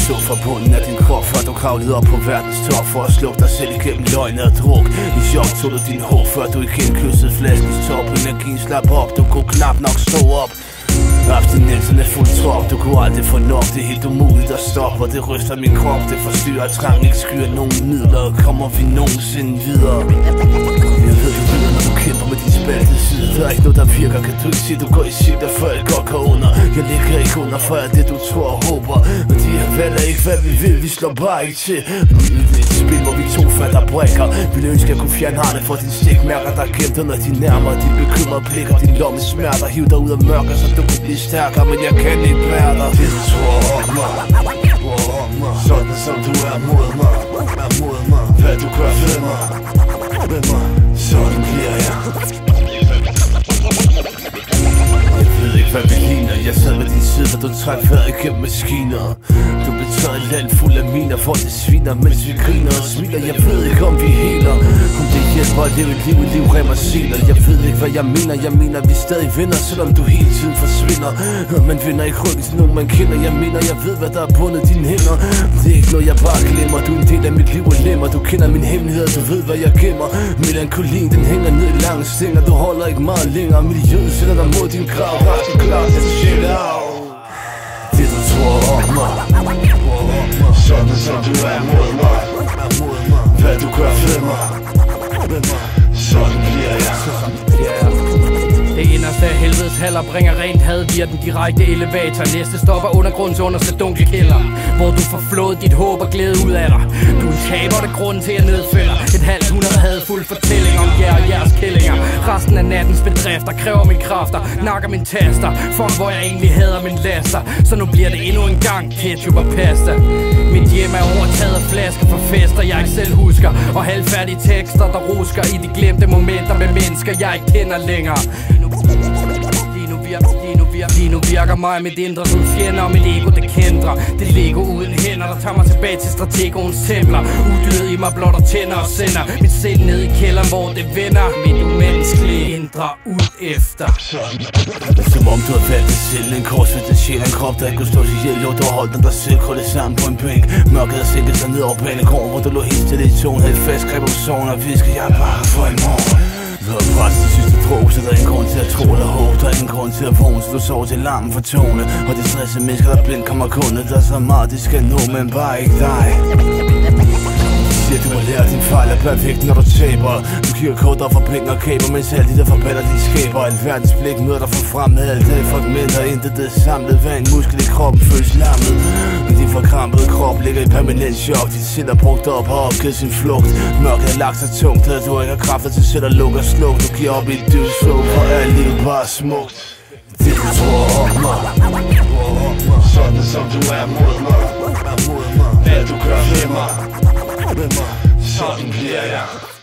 så fra bunden af din krop, før du kravlede op på verdens top for at slukke dig selv igennem løgn og druk. I chok tog du din håb, før du igen kyssede flaskens top. Energien slap op, du kunne knap nok stå op. Abstinensen er fuld trop, du kunne aldrig få nok. Det er helt umuligt at stoppe, og det ryster min krop. Det forstyrrer trang, ikke skyer nogen midler. Kommer vi nogensinde videre? Jeg ved du ved, når du kæmper med din spaltede side. Der er ikke noget der virker, kan du ikke sige, du går i sigter, før jeg godt går under. Jeg ligger ikke under for alt det du tror og håber. Og de her valg er ikke hvad vi vil, vi slår bare ikke til. Det er et spil, hvor vi to fatter brækker. Vil ønske at kunne fjerne harne for dine stikmærker, der er gemt under de nærmere. Dine bekymrede blikker, din lomme smerter. Hiv dig ud af mørker, så du kan blive stærkere, men jeg kan ikke være der. Det du tror om mig, sådan som du er mod mig, hvad du gør ved mig, sådan bliver jeg. Jeg ved ikke hvad vi ligner. Jeg sad ved din side, da du træk vejret igennem maskiner. Du blev taget land fuld af miner, for det sviner, mens vi griner og smiler. Jeg ved ikke om vi heler, om det hjælper at leve et liv remmer seler. Jeg ved ikke hvad jeg mener vi stadig vinder, selvom du hele tiden forsvinder. Man vinder ikke ryggen til nogen man kender. Jeg ved hvad der er bundet dine hænder. Det er ikke noget jeg bare glemmer. Du er en del af mit liv og lemmer. Du kender min hemmelighed, du ved hvad jeg gemmer. Melankolien den hænger ned i lange stænger. Du holder ikke meget længere. Miljøet sætter dig mod din grav. Resten klar til at shit out. Det du tror om mig, sådan som du er mod mig, hvad du gør ved mig, sådan bliver jeg. Det inderste af helvedes haller bringer rent had via den direkte elevator. Næste stop er undergrundens underste dunkle kælder, hvor du får flået dit håb og glæde ud af dig. Du er en taber, det grunden til at nedfælder et halvt hundrede hadfuld fortælling om jer og jeres kællinger. Resten af nattens bedrifter kræver mine kræfter, nakker mine taster. Fuck hvor jeg egentlig hader min laster. Så nu bliver det endnu en gang ketchup og pasta. Mit hjem er overtaget af flasker for fester jeg ikke selv husker, og halvfærdige tekster der rusker i de glemte momenter med mennesker jeg ikke kender længere. Lige nu virker mig mit indre som fjender, og mit ego det kendrer. Det Lego uden hænder, der tager mig tilbage til strategoens templer. Udyret i mig blotter tænder og sender mit sind ned i kælderen, hvor det vender. Mit umenneskelige indre ud efter. Som om du har valgt dig selv, en korsfæstet sjæl, en krop der ikke kunne stå sig ihjel. Jo, du har holdt dig selv, krøllet sammen på en bænk. Mørket har sænket sig ned over banegården, hvor du lå helt stille i tonen. Havde et fast greb om soven og visker, jeg er bare for i morgen. Du har presset de sidste drog, så der er ingen grund til at tro eller håbe. Der er ingen grund til at vågne, så du sover til larmen for tone. Og de stressede mennesker, der blind kommer kunde. Der er så meget, de skal nå, men bare ikke dig. Du må lære din fejl er perfekt, når du taber. Du kigger kort og for penge og kæber, mens alle de der forbander dine skæber. Alverdens blik møder dig for fremmed. Alt det fragmenter, intet det samlet. Hver en muskel i kroppen føles lammet. Men din forkrampede krop ligger i permanent chok. Dit sind er brugt op og har opgivet sin flugt. Mørket har lagt sig tungt, da du ikke har kræfter til selv at lukke og slukke. Du giver op i et dødsflug, for alt livet bare smukt. Det du tror om mig, sådan som du er mod mig, hvad du gør ved mig, sådan bliver jeg.